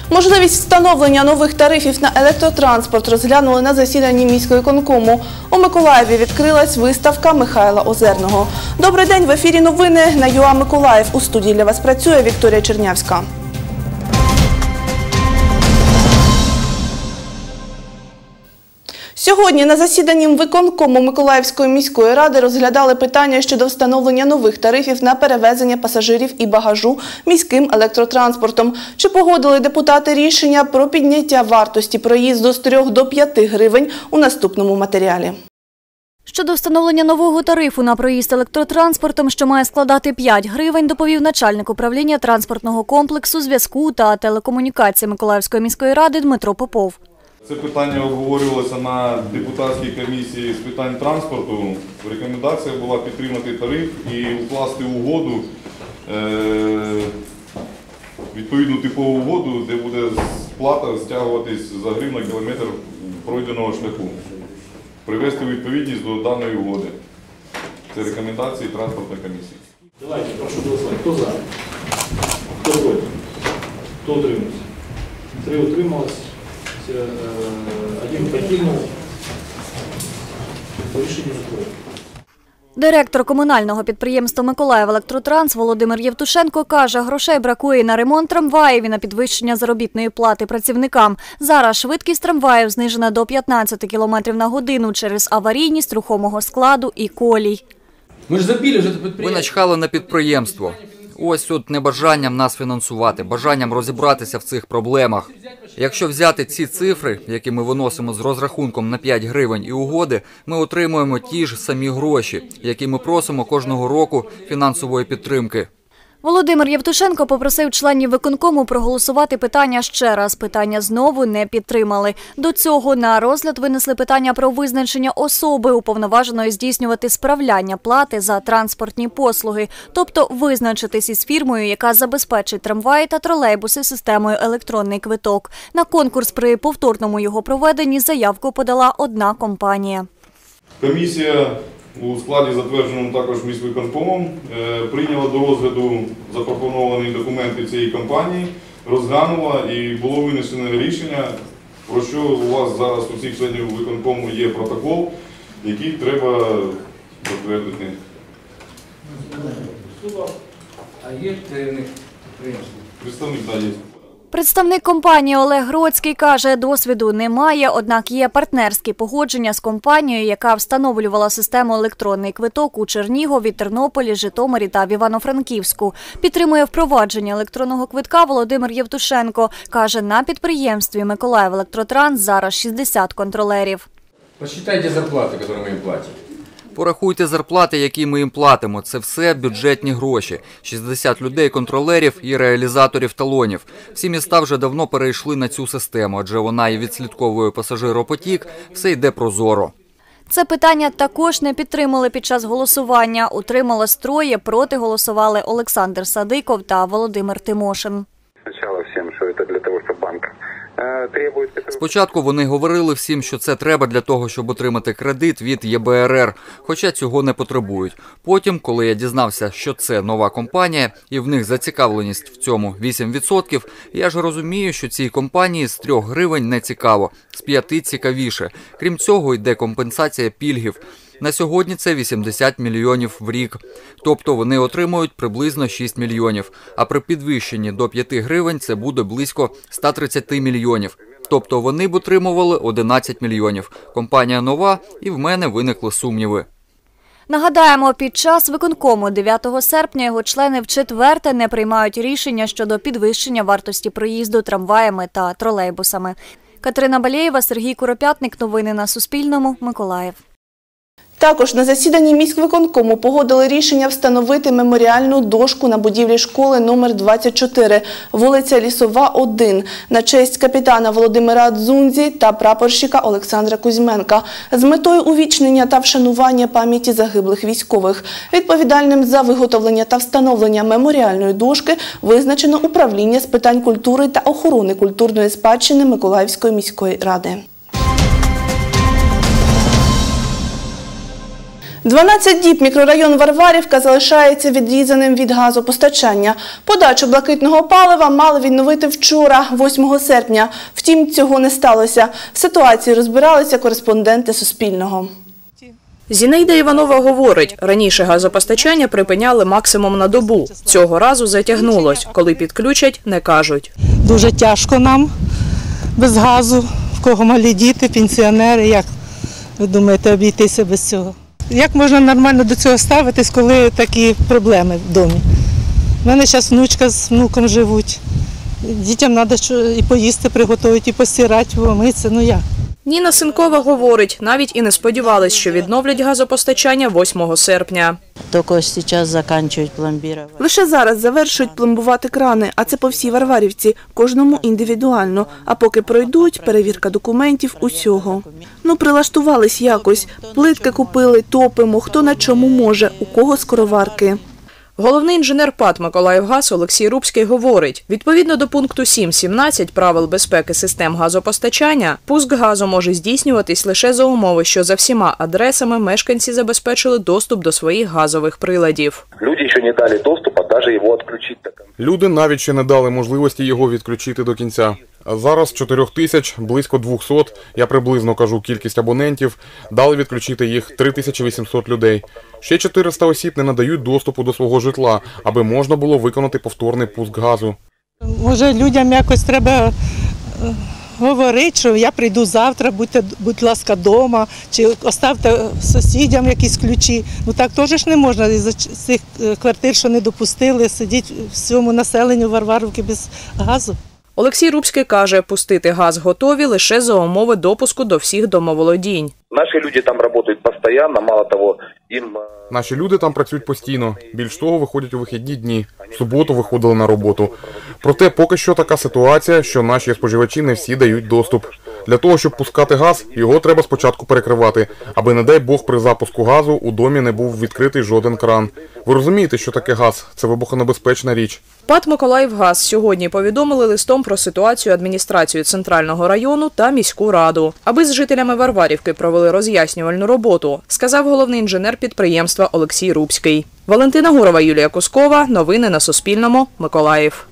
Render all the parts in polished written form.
Можливість встановлення нових тарифів на електротранспорт розглянули на засіданні міськвиконкому. У Миколаєві відкрилась виставка Михайла Озерного. Добрий день, в ефірі новини на ЮА Миколаїв. У студії для вас працює Вікторія Чернявська. Сьогодні на засіданні виконкому Миколаївської міської ради розглядали питання щодо встановлення нових тарифів на перевезення пасажирів і багажу міським електротранспортом. Чи погодили депутати рішення про підняття вартості проїзду з 3 до 5 гривень у наступному матеріалі. Щодо встановлення нового тарифу на проїзд електротранспортом, що має складати 5 гривень, доповів начальник управління транспортного комплексу, зв'язку та телекомунікації Миколаївської міської ради Дмитро Попов. Це питання обговорювалося на депутатській комісії з питань транспорту. Рекомендація була підтримати тариф і укласти угоду, відповідну типову угоду, де буде сплата стягуватись за гривень на кілометр пройденого шляху. Привести у відповідність до даної угоди. Це рекомендації транспортної комісії. Давайте, прошу голосувати. Хто за? Хто проти? Хто утримався? 3 утрималось. Один покинув. Рішення закрито. Директор комунального підприємства «Миколаївелектротранс» Володимир Євтушенко каже, грошей бракує на ремонт трамваїв і на підвищення заробітної плати працівникам. Зараз швидкість трамваїв знижена до 15 км на годину через аварійність рухомого складу і колій. Ви начхали на підприємство. Ось тут не бажанням нас фінансувати, бажанням розібратися в цих проблемах. Якщо взяти ці цифри, які ми виносимо з розрахунком на 5 гривень і угоди, ми отримуємо ті ж самі гроші, які ми просимо кожного року фінансової підтримки. Володимир Євтушенко попросив членів виконкому проголосувати питання ще раз. Питання знову не підтримали. До цього на розгляд винесли питання про визначення особи, уповноваженої здійснювати справляння плати за транспортні послуги. Тобто визначитись із фірмою, яка забезпечить трамваї та тролейбуси системою електронний квиток. На конкурс при повторному його проведенні заявку подала одна компанія. Комісія у складі, затвердженому також міськвиконкомом, прийняла до розгляду запропоновані документи цієї компанії, розглянула і було винесено рішення, про що у вас зараз у всіх членів виконкому є протокол, який треба затвердити. А є керівник підприємства? Представник, так, є. Представник компанії Олег Гроцький каже, досвіду немає, однак є партнерські погодження з компанією, яка встановлювала систему електронний квиток у Чернігові, Тернополі, Житомирі та в Івано-Франківську. Підтримує впровадження електронного квитка Володимир Євтушенко. Каже, на підприємстві «Миколаївелектротранс» зараз 60 контролерів. Посчитайте зарплату, яку ми їм платимо. Порахуйте зарплати, які ми їм платимо. Це все бюджетні гроші. 60 людей-контролерів і реалізаторів талонів. Всі міста вже давно перейшли на цю систему, адже вона і відслідковує пасажиропотік, все йде прозоро. Це питання також не підтримали під час голосування. Утрималось 3, проти голосували Олександр Садиков та Володимир Тимошин. Спочатку всім, що це для того, щоб банк Спочатку вони говорили всім, що це треба для того, щоб отримати кредит від ЄБРР, хоча цього не потребують. Потім, коли я дізнався, що це нова компанія і в них зацікавленість в цьому 8%, я ж розумію, що цій компанії з 3 гривень не цікаво, з 5 цікавіше. Крім цього, йде компенсація пільгів. На сьогодні це 80 мільйонів в рік. Тобто вони отримують приблизно 6 мільйонів. А при підвищенні до 5 гривень це буде близько 130 мільйонів. Тобто вони б отримували 11 мільйонів. Компанія нова і в мене виникли сумніви. Нагадаємо, під час виконкому 9 серпня його члени вчетверте не приймають рішення щодо підвищення вартості проїзду трамваями та тролейбусами. Катерина Балєєва, Сергій Куропятник. Новини на Суспільному. Миколаїв. Також на засіданні міськвиконкому погодили рішення встановити меморіальну дошку на будівлі школи номер 24, вулиця Лісова, 1, на честь капітана Володимира Дзунзі та прапорщика Олександра Кузьменка з метою увічнення та вшанування пам'яті загиблих військових. Відповідальним за виготовлення та встановлення меморіальної дошки визначено управління з питань культури та охорони культурної спадщини Миколаївської міської ради. 12 діб мікрорайон Варварівка залишається відрізаним від газопостачання. Подачу блакитного палива мали відновити вчора, 8 серпня. Втім, цього не сталося. В ситуації розбиралися кореспонденти Суспільного. Зінаїда Іванова говорить, раніше газопостачання припиняли максимум на добу. Цього разу затягнулось. Коли підключать, не кажуть. Дуже тяжко нам без газу, в кого малі діти, пенсіонери. Як ви думаєте, обійтися без цього? Як можна нормально до цього ставитись, коли такі проблеми в домі? У мене зараз внучка з внуком живуть. Дітям треба і поїсти приготувати, і постирати, помитися. Ну як? Ніна Синкова говорить, навіть і не сподівались, що відновлять газопостачання 8 серпня. Тільки зараз закінчують пломбувати. Лише зараз завершують пломбувати крани, а це по всій Варварівці, кожному індивідуально. А поки пройдуть, перевірка документів усього. Ну, прилаштувались якось. Плитки купили, топимо, хто на чому може, у кого скороварки. Головний інженер ПАТ «Миколаївгаз» Олексій Рубський говорить, відповідно до пункту 7.17 правил безпеки систем газопостачання, пуск газу може здійснюватись лише за умови, що за всіма адресами мешканці забезпечили доступ до своїх газових приладів. Люди ще не дали доступу, навіть його відключити. Люди навіть ще не дали можливості його відключити до кінця. А зараз 4 тисяч, близько 200, я приблизно кажу кількість абонентів, дали відключити їх 3800 людей. Ще 400 осіб не надають доступу до свого житла, аби можна було виконати повторний пуск газу. Може, людям якось треба говорити, що я прийду завтра, будь ласка, вдома, чи оставте сусідям якісь ключі. Ну так теж ж не можна із цих квартир, що не допустили, сидіти всьому населенню Варварівки без газу. Олексій Рубський каже, пустити газ готові лише за умови допуску до всіх домоволодінь. Наші люди там працюють постійно, мало того, їм... Наші люди там працюють постійно. Більш того, виходять у вихідні дні. В суботу виходили на роботу. Проте поки що така ситуація, що наші споживачі не всі дають доступ. Для того, щоб пускати газ, його треба спочатку перекривати, аби, не дай Бог, при запуску газу у домі не був відкритий жоден кран. Ви розумієте, що таке газ? Це вибухонебезпечна річ. ПАТ «Миколаївгаз» сьогодні повідомили листом про ситуацію адміністрацію Центрального району та міську раду, аби з жителями Варварівки провели роз'яснювальну роботу, сказав головний інженер підприємства Олексій Рубський. Валентина Гурова, Юлія Кускова. Новини на Суспільному. Миколаїв.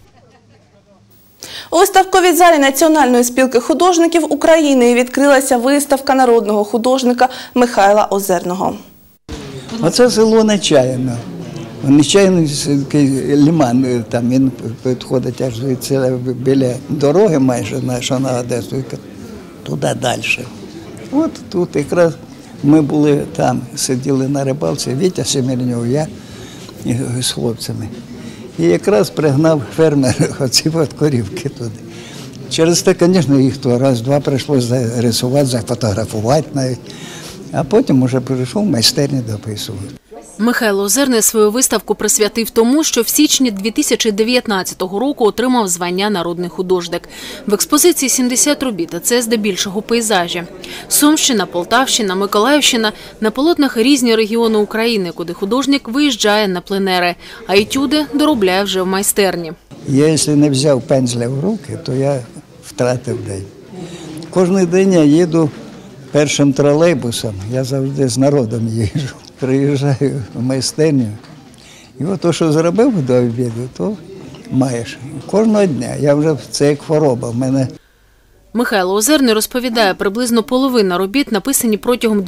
У виставковій залі Національної спілки художників України відкрилася виставка народного художника Михайла Озерного. Оце село Нечаїно. Нечаїно лиман, там він підходить аж біля дороги майже, що на Одесу, туди далі. От тут якраз ми були там, сиділи на рибалці, Вітя Семерньов, я з хлопцями. І якраз пригнав фермер оці от корівки туди. Через те, звісно, їх то раз-два прийшлося зарисувати, зафотографувати навіть. А потім вже прийшов в майстерні дописувати. Михайло Озерний свою виставку присвятив тому, що в січні 2019 року отримав звання «Народний художник». В експозиції 70 робіт, а це здебільшого пейзажі. Сумщина, Полтавщина, Миколаївщина – на полотнах різні регіони України, куди художник виїжджає на пленери, а етюди доробляє вже в майстерні. Я, якщо не взяв пензля в руки, то я втратив день. Кожен день я їду першим тролейбусом, я завжди з народом їжджу. Приїжджаю в майстерню, і от те, що зробив до обіду, то маєш. Кожного дня. Я вже, це як хвороба в мене. Михайло Озерний розповідає, приблизно половина робіт написані протягом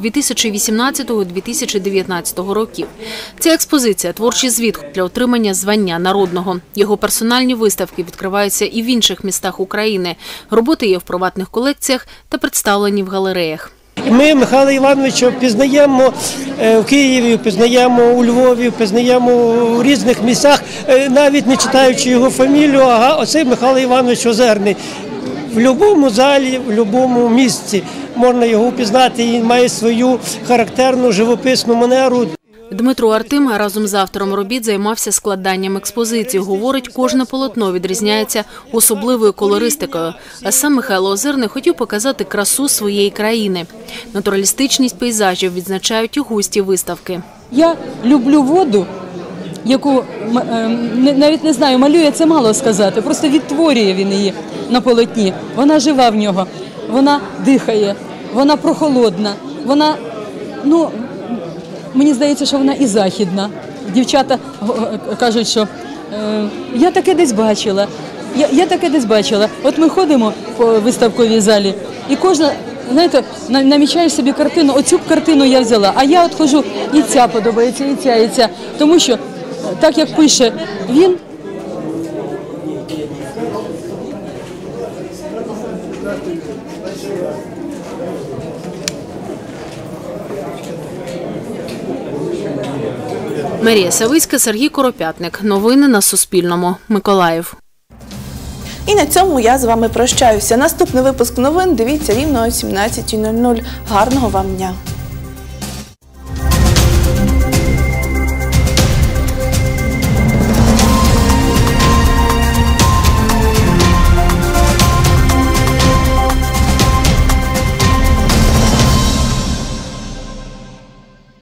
2018-2019 років. Ця експозиція – творчий звіт для отримання звання народного. Його персональні виставки відкриваються і в інших містах України. Роботи є в приватних колекціях та представлені в галереях. Ми Михайла Івановича впізнаємо в Києві, впізнаємо у Львові, впізнаємо у різних місцях, навіть не читаючи його фамілію, а оцей Михайло Іванович Озерний. В будь-якому залі, в будь-якому місці можна його впізнати, він має свою характерну живописну манеру. Дмитро Артим разом з автором робіт займався складанням експозиції. Говорить, кожне полотно відрізняється особливою колористикою. А сам Михайло Озерний хотів показати красу своєї країни. Натуралістичність пейзажів відзначають і гості виставки. Я люблю воду, яку, навіть не знаю, малює, це мало сказати, просто відтворює він її на полотні. Вона жива в нього, вона дихає, вона прохолодна, вона, мені здається, що вона і західна. Дівчата кажуть, що я таке десь бачила. Я таке десь бачила. От ми ходимо по виставковій залі, і кожна, знаєте, намічає собі картину. Оцю картину я взяла, а я от ходжу, і ця подобається, і ця, і ця. Тому що, так як пише він, Марія Савицька, Сергій Коропятник. Новини на Суспільному. Миколаїв. І на цьому я з вами прощаюся. Наступний випуск новин дивіться рівно о 17:00. Гарного вам дня!